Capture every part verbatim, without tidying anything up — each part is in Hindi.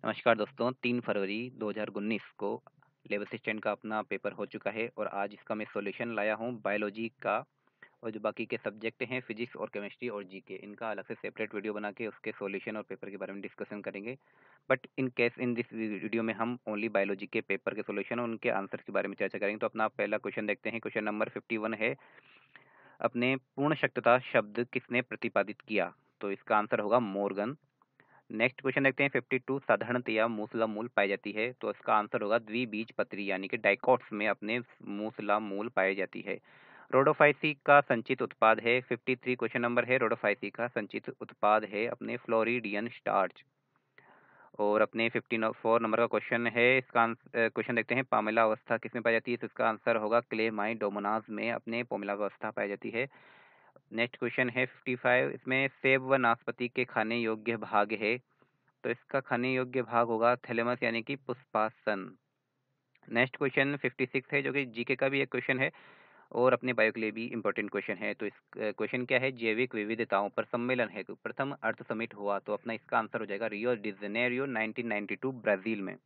नमस्कार दोस्तों, तीन फरवरी दो हज़ार उन्नीस को लेवल असिस्टेंट का अपना पेपर हो चुका है और आज इसका मैं सॉल्यूशन लाया हूँ बायोलॉजी का। और जो बाकी के सब्जेक्ट हैं फिजिक्स और केमिस्ट्री और जीके, इनका अलग से सेपरेट वीडियो बना के उसके सॉल्यूशन और पेपर के बारे में डिस्कशन करेंगे। But in case in this video में हम ओनली बायोलॉजी के पेपर के सॉल्यूशन और उनके आंसर्स के बारे में चर्चा करेंगे। तो अपना पहला क्वेश्चन देखते हैं। क्वेश्चन नंबर फिफ्टी वन है, अपने पूर्ण शक्तता शब्द किसने प्रतिपादित किया? तो इसका आंसर होगा मोर्गन। नेक्स्ट क्वेश्चन देखते हैं फिफ्टी टू, साधारणतया मूसला मूल पाई जाती है? तो इसका आंसर होगा द्विबीजपत्री यानी कि डाइकोट्स में अपने मूसला मूल पाई जाती है। रोडोफाइसी का संचित उत्पाद है? फिफ्टी थ्री क्वेश्चन नंबर है, रोडोफाइसी का संचित उत्पाद है अपने फ्लोरिडियन स्टार्च। और अपने फिफ्टी फोर नंबर का क्वेश्चन है, इसका क्वेश्चन देखते हैं, पामेला अवस्था किसमें पाई जाती है? तो इसका आंसर होगा क्लेमाइडोमोनास में अपने पोमेला अवस्था पाई जाती है। नेक्स्ट क्वेश्चन है फिफ्टी फाइव, इसमें सेब व नाशपाती के खाने योग्य भाग है? तो इसका खाने योग्य भाग होगा थैलेमस यानी कि पुष्पासन। नेक्स्ट क्वेश्चन फिफ्टी सिक्स है, जो कि जीके का भी एक क्वेश्चन है और अपने बायो के लिए भी इम्पोर्टेंट क्वेश्चन है। तो इस क्वेश्चन क्या है, जैविक विविधताओं पर सम्मेलन हेतु प्रथम अर्थ समिट हुआ? तो अपना इसका आंसर हो जाएगा Rio de Janeiro nineteen ninety two Brazil में।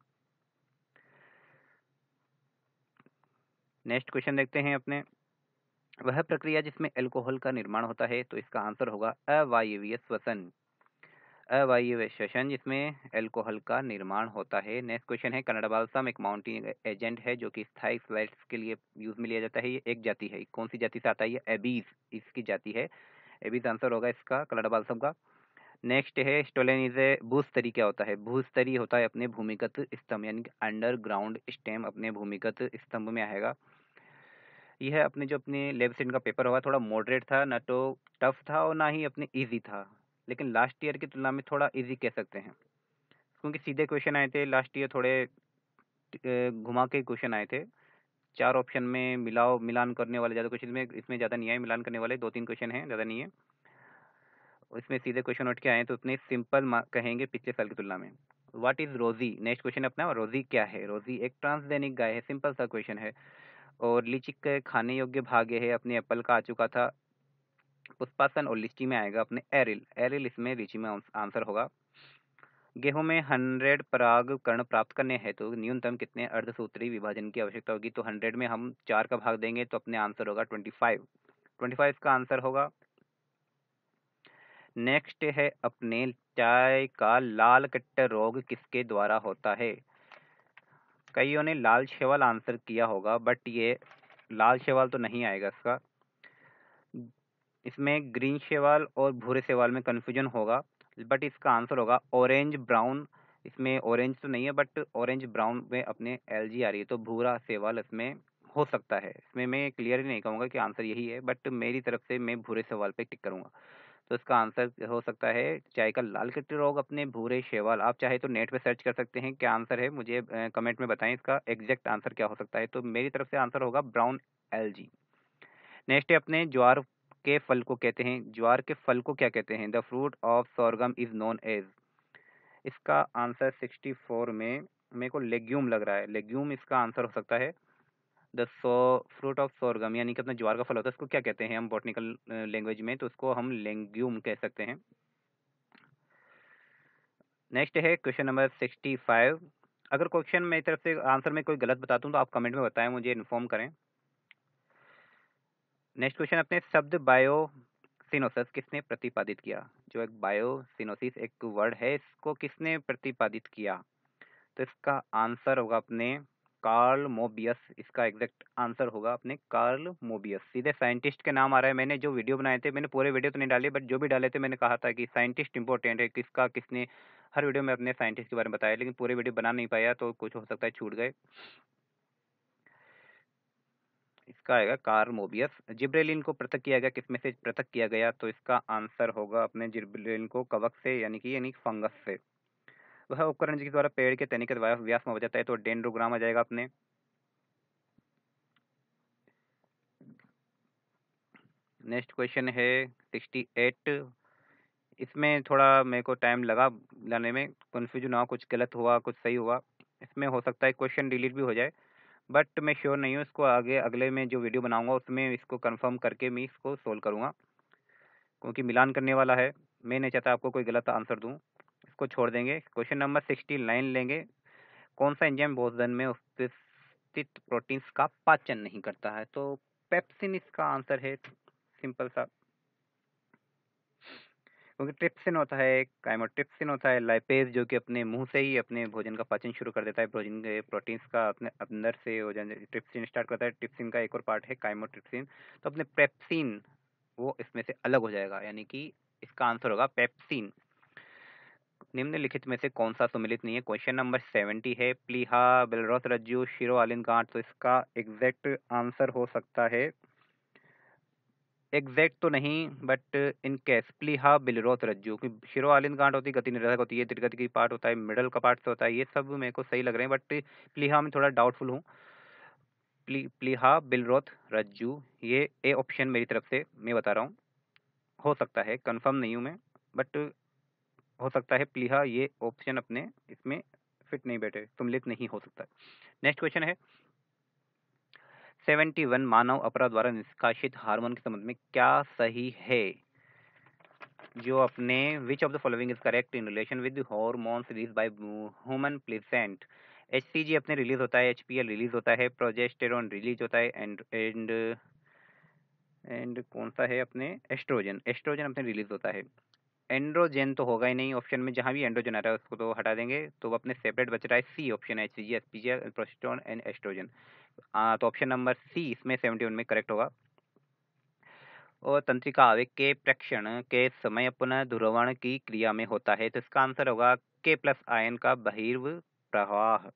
नेक्स्ट क्वेश्चन देखते हैं अपने, वह प्रक्रिया जिसमें अल्कोहल का निर्माण होता है? तो इसका आंसर होगा अवायवीय श्वसन। अवायवीय श्वसन जिसमें अल्कोहल का निर्माण होता है। नेक्स्ट क्वेश्चन है, कनाडा बाल्सम एक माउंटेन एजेंट है जो कि स्थायी फ्लैट्स के लिए यूज में लिया जाता है। ये एक जाति है, कौन सी जाति से आता है? ये एबीज इसकी जाति है। एबीज आंसर होगा इसका कनाडा बाल्सम का। नेक्स्ट है स्टोलेनिजे, भूस्तरी क्या होता है? भूस्तरी होता है अपने भूमिगत स्तंभ यानी कि अंडरग्राउंड स्टेम अपने भूमिगत स्तंभ में आएगा। यह अपने जो अपने लेब सेट का पेपर हुआ थोड़ा मॉडरेट था, ना तो टफ था और ना ही अपने इजी था, लेकिन लास्ट ईयर की तुलना में थोड़ा इजी कह सकते हैं, क्योंकि सीधे क्वेश्चन आए थे। लास्ट ईयर थोड़े अ, घुमा के क्वेश्चन आए थे। चार ऑप्शन में मिलाओ मिलान करने वाले ज़्यादा क्वेश्चन में, इसमें ज़्यादा नहीं आए मिलान करने वाले, दो तीन क्वेश्चन हैं, ज़्यादा नहीं है। इसमें सीधे क्वेश्चन उठ के आए हैं तो उतने सिंपल कहेंगे पिछले साल की तुलना में। What is rosy? Next question अपना, रोजी क्या है? रोजी एक ट्रांसजेनिक गाय है, सिंपल सा क्वेश्चन है। और लीची के खाने योग्य भाग है अपने एप्पल का आ चुका था। पुष्पासन और लीची में आएगा अपने एरिल। एरिल इसमें लीची में आंसर होगा। गेहूं में हंड्रेड पराग कण प्राप्त करने हैं तो न्यूनतम कितने अर्धसूत्री विभाजन की आवश्यकता होगी? तो हंड्रेड में हम चार का भाग देंगे तो अपने आंसर होगा ट्वेंटी फाइव। ट्वेंटी फाइव का आंसर होगा। नेक्स्ट है अपने, चाय का लाल कट्टर रोग किसके द्वारा होता है? कईयों ने लाल शैवाल आंसर किया होगा, बट ये लाल शैवाल तो नहीं आएगा इसका। इसमें ग्रीन शैवाल और भूरे शैवाल में कंफ्यूजन होगा, बट इसका आंसर होगा ऑरेंज ब्राउन। इसमें ऑरेंज तो नहीं है, बट ऑरेंज ब्राउन में अपने एलजी आ रही है, तो भूरा शैवाल इसमें हो सकता है। इसमें मैं क्लियर ही नहीं कहूँगा कि आंसर यही है, बट मेरी तरफ से मैं भूरे सवाल पे टिक करूँगा। तो इसका आंसर हो सकता है चाय का लाल कट्टी रोग अपने भूरे शैवाल। आप चाहे तो नेट पे सर्च कर सकते हैं क्या आंसर है, मुझे कमेंट में बताएं इसका एग्जैक्ट आंसर क्या हो सकता है। तो मेरी तरफ से आंसर होगा ब्राउन एलजी। नेक्स्ट है अपने, ज्वार के फल को कहते हैं, ज्वार के फल को क्या कहते हैं? The fruit of sorghum is known as. इसका आंसर सिक्सटी फोर में मेरे को लेग्यूम लग रहा है, लेग्यूम इसका आंसर हो सकता है। The so fruit of sorghum यानी कि अपना ज्वार का फल होता है, उसको क्या कहते हैं हम बॉटनिकल लैंग्वेज में? तो उसको हम लेग्यूम कह सकते हैं। नेक्स्ट है क्वेश्चन नंबर सिक्सटी फाइव। अगर क्वेश्चन मेरी तरफ से आंसर में कोई गलत बताता हूँ तो आप कमेंट में बताएं, मुझे इन्फॉर्म करें। नेक्स्ट क्वेश्चन अपने, शब्द बायोसिनोसिस किसने प्रतिपादित किया? जो एक बायोसिनोसिस एक वर्ड है, इसको किसने प्रतिपादित किया? तो इसका आंसर होगा अपने कार्ल मोबियस। इसका एग्जैक्ट आंसर होगा अपने कार्ल मोबियस। सीधे साइंटिस्ट के नाम आ रहा है। मैंने जो वीडियो बनाए थे, मैंने पूरे वीडियो तो नहीं डाले, बट जो भी डाले थे मैंने कहा था कि साइंटिस्ट इंपॉर्टेंट है, किसका किसने हर वीडियो में अपने साइंटिस्ट के बारे में बताया, लेकिन पूरे वीडियो बना नहीं पाया तो कुछ हो सकता है छूट गए। इसका आएगा कार्ल मोबियस। जिब्रेलिन को पृथक किया गया, किसमें से पृथक किया गया? तो इसका आंसर होगा अपने जिब्रेलिन को कवक से यानी कि यानी फंगस से। वह उपकरण जिसके द्वारा पेड़ के तने के व्यास में हो जाता है, तो डेंड्रोग्राम आ जाएगा अपने। नेक्स्ट क्वेश्चन है सिक्सटी एट। इसमें थोड़ा मेरे को टाइम लगा लाने में, कन्फ्यूजन हुआ, कुछ गलत हुआ कुछ सही हुआ। इसमें हो सकता है क्वेश्चन डिलीट भी हो जाए, बट मैं श्योर नहीं हूँ। इसको आगे अगले में जो वीडियो बनाऊंगा उसमें इसको कंफर्म करके मैं इसको सोल्व करूँगा, क्योंकि मिलान करने वाला है। मैं नहीं चाहता आपको कोई गलत आंसर दूँ। को छोड़ देंगे। क्वेश्चन नंबर सिक्सटी नाइन लेंगे। कौन सा एंजाइम भोजन में उपस्थित प्रोटीन्स का पाचन नहीं करता है? तो पेप्सिन इसका आंसर है, सिंपल सा। क्योंकि ट्रिप्सिन होता है, काइमोट्रिप्सिन होता है, लाइपेज जो कि अपने मुंह से ही अपने भोजन का पाचन शुरू कर देता है, प्रोटीन के प्रोटीन्स का अपने अंदर से हो जाने ट्रिप्सिन स्टार्ट करता है। ट्रिप्सिन का एक और पार्ट है काइमोट्रिप्सिन। तो अपने पेप्सिन वो इसमें से अलग हो जाएगा, यानी कि इसका आंसर होगा पेप्सिन। निम्नलिखित में से कौन सा सुमेलित नहीं है? क्वेश्चन नंबर सेवेंटी है। प्लीहा, बिलरोथ रज्जु, शिरोआलिन गांठ। तो इसका एग्जैक्ट आंसर हो सकता है, एग्जैक्ट तो नहीं बट इन केस, प्लीहा बिलरोथ रज्जु। शिरोआलिन गांठ होती है, गति निरोधक होती है, त्रिगति की पार्ट होता है, मिडल का पार्ट से होता है। ये सब मेरे को सही लग रहे हैं, बट प्लीहा में थोड़ा डाउटफुल हूँ। प्ली प्लीहा बिलरोथ रज्जु, ये ए ऑप्शन मेरी तरफ से मैं बता रहा हूँ, हो सकता है, कंफर्म नहीं हूँ मैं, बट हो सकता है प्लीहा ये ऑप्शन अपने इसमें फिट नहीं बैठे, सम्मिलित नहीं हो सकता। नेक्स्ट क्वेश्चन है सेवेंटी वन। मानव अपराध द्वारा निष्कासित हार्मोन के संबंध में क्या सही है? जो अपने which of the following is correct in relation with hormones release by human placenta? HCG अपने रिलीज होता है, एचपीएल रिलीज होता है, प्रोजेस्टेरोन रिलीज होता है, एंड एंड एंड कौन सा है अपने एस्ट्रोजन, एस्ट्रोजन अपने रिलीज होता है। एंड्रोजन तो होगा ही नहीं ऑप्शन में, जहां भी एंड्रोजन आ रहा है उसको तो हटा देंगे, तो अपने सेपरेट बच रहा है C option, HCG, SPG, progesterone and oestrogen. तो ऑप्शन नंबर सी इसमें सेवेंटी वन में करेक्ट होगा। और तंत्रिका आवेग के प्रेक्षण के समय पुनः ध्रुवण की क्रिया में होता है, तो इसका आंसर होगा के प्लस आयन का बहिर्व प्रवाह।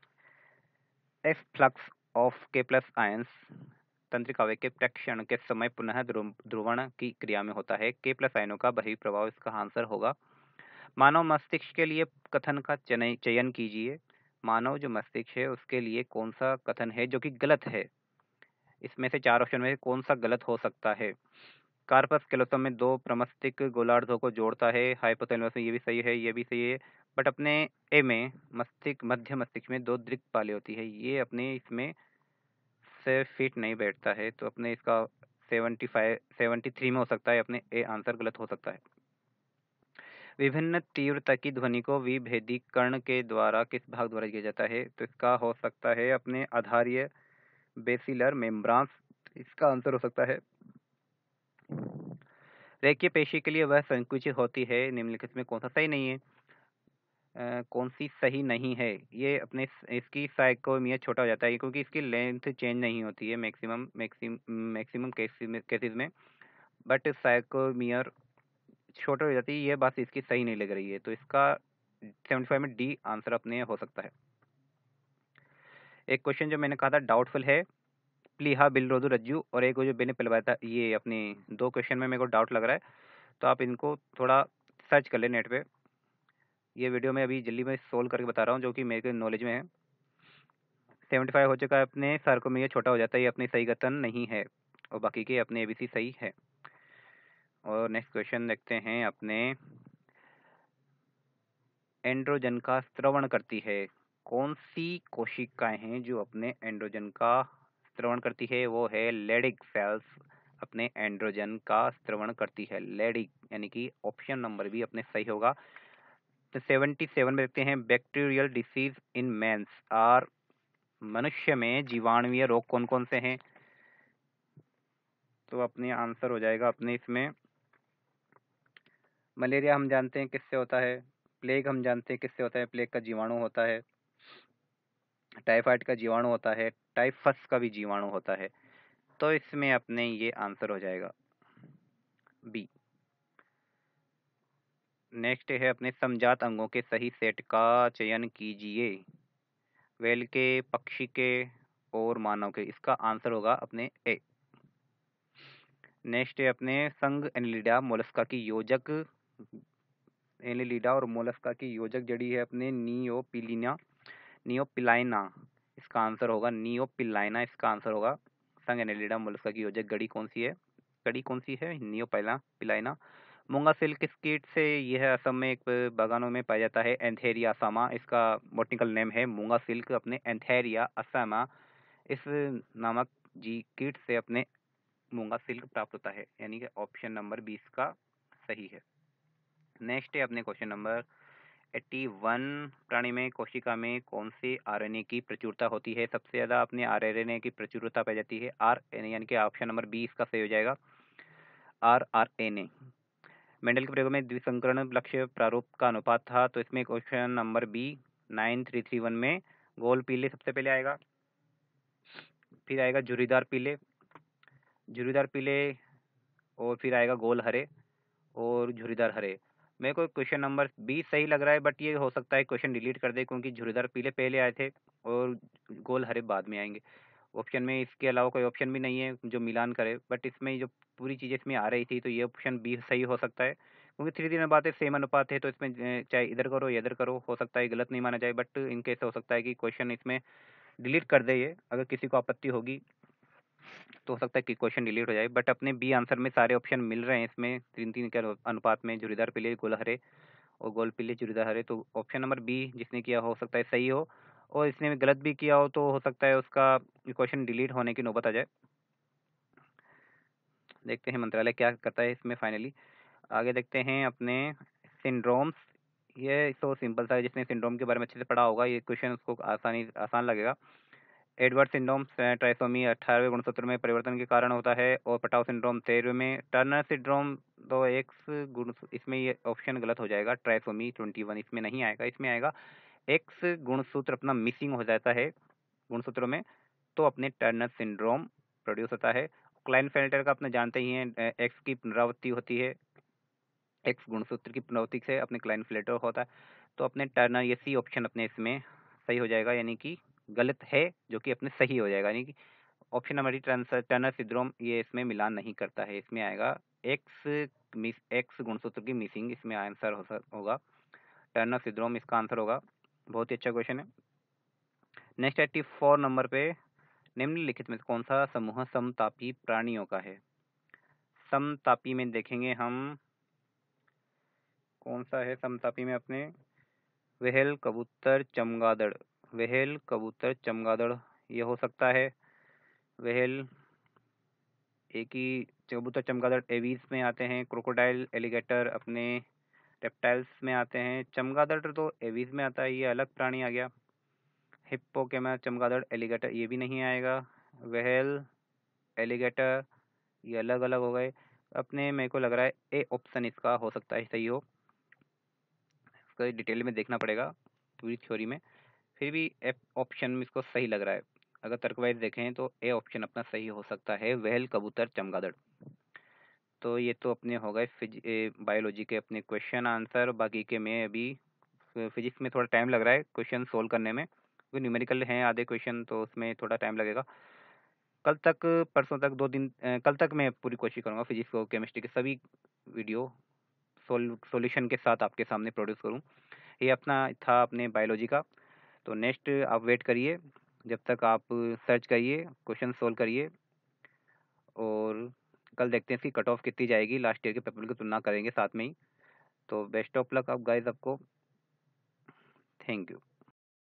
Efflux of K plus ions तंत्रिका आवेग के प्रेक्षण के समय पुनः ध्रुवण की क्रिया में होता है। के प्लस आयनों का बहिर्व प्रभाव इसका आंसर होगा। मानव मस्तिष्क के लिए कथन का चयन कीजिए। मानव जो मस्तिष्क है उसके लिए कौन सा कथन है जो कि गलत है? इसमें से चार ऑप्शन में कौन सा गलत हो सकता है? कार्पस कैलोसम में दो प्रमस्तिष्क गोलार्धों को जोड़ता है। हाइपोथैलेमस में ये भी सही है, ये भी सही है, बट अपने ए में मस्तिष्क, मध्य मस्तिष्क में दो दृक्पाले होती है, ये अपने इसमें से फिट नहीं बैठता है, तो अपने इसका सेवेंटी फाइव सेवेंटी थ्री में हो सकता है, अपने ए आंसर गलत हो सकता है। विभिन्न तीव्रता की ध्वनि को विभेदीकरण के द्वारा किस भाग द्वारा किया जाता है? तो इसका हो सकता है अपने आधारीय बेसिलर मेम्ब्रांस, इसका आंसर हो सकता है। रेखीय पेशी के लिए वह संकुचित होती है, निम्नलिखित में कौन सा सही नहीं है? अ, कौन सी सही नहीं है? ये अपने इसकी साइकोमिया छोटा हो जाता है क्योंकि इसकी लेंथ चेंज नहीं होती है मैक्सिमम मैक्सिम मैक्सिमम केसेस में, बट साइकोमियर छोटा हो जाती है, ये बात इसकी सही नहीं लग रही है, तो इसका सेवेंटी फाइव में डी आंसर अपने हो सकता है। एक क्वेश्चन जो मैंने कहा था डाउटफुल है, प्लीहा बिलरोधु रज्जु, और एक जो मैंने पहले बताया था, ये अपने दो क्वेश्चन में मेरे को डाउट लग रहा है, तो आप इनको थोड़ा सर्च कर ले नेट पे। ये वीडियो में अभी जल्दी में सोल्व करके बता रहा हूँ जो कि मेरे नॉलेज में है। सेवेंटी फाइव हो चुका है, अपने सर में ये छोटा हो जाता है, ये अपनी सही कथन नहीं है, और बाकी के अपने एबीसी सही है। और नेक्स्ट क्वेश्चन देखते हैं अपने, एंड्रोजन का स्रवण करती है, कौन सी कोशिकाएं हैं जो अपने एंड्रोजन का स्रवण करती है? वो है लेडिक सेल्स अपने एंड्रोजन का स्रवण करती है, लेडिक, यानी कि ऑप्शन नंबर भी अपने सही होगा। तो सेवेंटी सेवन में देखते हैं, bacterial disease in man's are, मनुष्य में जीवाणुवीय रोग कौन कौन से हैं? तो अपने आंसर हो जाएगा अपने इसमें, मलेरिया हम जानते हैं किससे होता है, प्लेग हम जानते हैं किससे होता है, प्लेग का जीवाणु होता है, टाइफाइड का जीवाणु होता है, टाइफस का भी जीवाणु होता है, तो इसमें अपने ये आंसर हो जाएगा बी। नेक्स्ट है अपने, समजात अंगों के सही सेट का चयन कीजिए, वेल के, पक्षी के और मानव के, इसका आंसर होगा अपने ए। नेक्स्ट है अपने, संघ एनिलिडा मोलस्का की योजक, एनिलिडा और मोलस्का की योजक जड़ी है अपने नियोपिलिना, नियोपिलाइना, इसका आंसर होगा नियोपिलाइना, इसका आंसर होगा। संघ एनिलिडा मोलस्का की योजक गड़ी कौन सी है? गड़ी कौन सी है? नियोपिला पिलाइना। मूंगा सिल्क किस कीट से यह असम में एक बागानों में पाया जाता है? एंथेरिया असामा, इसका बॉटनिकल नेम है मूंगा सिल्क, अपने एंथेरिया असामा इस नामक जी कीट से अपने मूंगा सिल्क प्राप्त होता है, यानी कि ऑप्शन नंबर बीस का सही है। नेक्स्ट है अपने क्वेश्चन नंबर इक्यासी प्राणी में कोशिका में कौन से आरएनए की प्रचुरता होती है? सबसे ज़्यादा अपने आरएनए की प्रचुरता पाई जाती है आर यानी कि ऑप्शन नंबर बी इसका सही हो जाएगा, R R N A. Mendel के प्रयोग में द्विसंकरण लक्ष्य प्रारूप का अनुपात था, तो इसमें question number B nine three three one में गोल पीले सबसे पहले आएगा, फिर आएगा झुर्रीदार पीले, झुर्रीदार पीले और फिर आएगा गोल हरे और झुर्रीदार हरे। मेरे को क्वेश्चन नंबर बी सही लग रहा है, बट ये हो सकता है क्वेश्चन डिलीट कर दे क्योंकि झुर्रीदार पीले पहले आए थे और गोल हरे बाद में आएंगे। ऑप्शन में इसके अलावा कोई ऑप्शन भी नहीं है जो मिलान करे, बट इसमें जो पूरी चीज़ें इसमें आ रही थी तो ये ऑप्शन बी सही हो सकता है क्योंकि थ्री दिन बातें सेम अनुपात है, तो इसमें अ, चाहे इधर करो या इधर करो, हो सकता है गलत नहीं माना जाए, बट इनकेस हो सकता है कि क्वेश्चन इसमें डिलीट कर दे। ये अगर किसी को आपत्ति होगी तो हो सकता है कि क्वेश्चन डिलीट हो जाए, बट अपने बी आंसर में सारे ऑप्शन मिल रहे हैं इसमें तीन तीन के अनुपात में, झुर्रीदार पीले गोल हरे और गोल पीले झुर्रीदार हरे। तो ऑप्शन नंबर बी जिसने किया हो सकता है सही हो, और इसने गलत भी किया हो तो हो सकता है उसका क्वेश्चन डिलीट होने की नौबत आ जाए। देखते हैं मंत्रालय क्या करता है इसमें फाइनली। आगे देखते हैं अपने सिंड्रोम्स। ये तो सिंपल सा है, जिसने सिंड्रोम के बारे में अच्छे से पढ़ा होगा ये क्वेश्चन उसको आसानी आसान लगेगा। एडवर्ड सिंड्रोम ट्राइसोमी अठारहवें गुणसूत्र में परिवर्तन के कारण होता है और पटाव सिंड्रोम तेरहवें में। टर्नर सिंड्रोम दो एक्स गुण, इसमें ये ऑप्शन गलत हो जाएगा, ट्राइसोमी ट्वेंटी वन इसमें नहीं आएगा, इसमें आएगा एक्स गुणसूत्र अपना मिसिंग हो जाता है गुणसूत्रों में, तो अपने टर्नर सिंड्रोम प्रोड्यूस होता है। क्लाइनफेल्टर का अपने जानते ही हैं, एक्स की पुनरावृत्ति होती है, एक्स गुणसूत्र की पुनरावृत्ति से अपने क्लाइनफेल्टर होता है, तो अपने टर्नर ये सी ऑप्शन अपने इसमें सही हो जाएगा, यानी कि गलत है जो कि अपने सही हो जाएगा, यानी कि ऑप्शन नंबर टर्नर सिंड्रोम ये इसमें मिलान नहीं करता है, इसमें आएगा एक्स मिस एक्स गुणसूत्र की मिसिंग, इसमें आंसर हो सक- होगा टर्नर सिंड्रोम, इसका आंसर होगा। बहुत ही अच्छा क्वेश्चन है। नेक्स्ट एट्टी फोर नंबर पे निम्नलिखित में से कौन सा समूह समतापी प्राणियों का है? समतापी में देखेंगे हम कौन सा है समतापी में अपने, व्हेल कबूतर चमगादड़, व्हेल कबूतर चमगादड़ ये हो सकता है। व्हेल एक ही, कबूतर चमगादड़ एवीज में आते हैं, क्रोकोडाइल एलिगेटर अपने रेप्टाइल्स में आते हैं, चमगादड़ तो एवीज में आता है, ये अलग प्राणी आ गया। हिप्पोकेमस चमगादड़ एलिगेटर ये भी नहीं आएगा। व्हेल एलिगेटर ये अलग अलग हो गए अपने, मेरे को लग रहा है ए ऑप्शन इसका हो सकता है सही हो, इसका डिटेल में देखना पड़ेगा पूरी थ्योरी में, फिर भी एफ ऑप्शन में इसको सही लग रहा है। अगर तर्क वाइज देखें तो ए ऑप्शन अपना सही हो सकता है, व्हेल कबूतर चमगादड़। तो ये तो अपने हो गए फिज बायोलॉजी के अपने क्वेश्चन आंसर, बाकी के में अभी फिजिक्स में थोड़ा टाइम लग रहा है क्वेश्चन सोल्व करने में क्योंकि न्यूमेरिकल हैं आधे क्वेश्चन, तो उसमें थोड़ा टाइम लगेगा। कल तक परसों तक दो दिन अ, कल तक मैं पूरी कोशिश करूँगा फिजिक्स और केमिस्ट्री के सभी वीडियो सोल सॉल्यूशन के साथ आपके सामने प्रोड्यूस करूँ। ये अपना था अपने बायोलॉजी का, तो नेक्स्ट आप वेट करिए, जब तक आप सर्च करिए क्वेश्चन सोल्व करिए, और कल देखते हैं इसकी कट ऑफ कितनी जाएगी, लास्ट ईयर के पेपर की तुलना करेंगे साथ में ही। तो बेस्ट ऑफ लक आप गाइस, आपको थैंक यू।